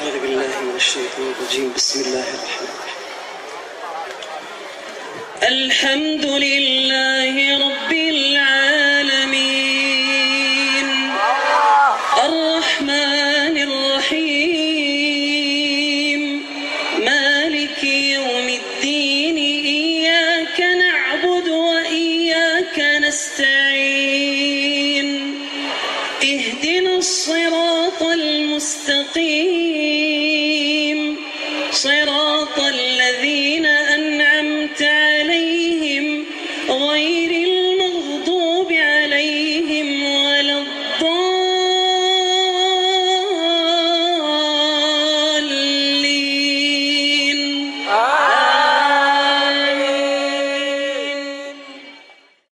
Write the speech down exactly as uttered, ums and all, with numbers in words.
أعوذ بالله من الشيطان الرجيم. بسم الله الرحمن الرحيم. الحمد لله رب العالمين الرحمن الرحيم مالك يوم الدين إياك نعبد وإياك نستعين اهدنا الصراط المستقيم صراط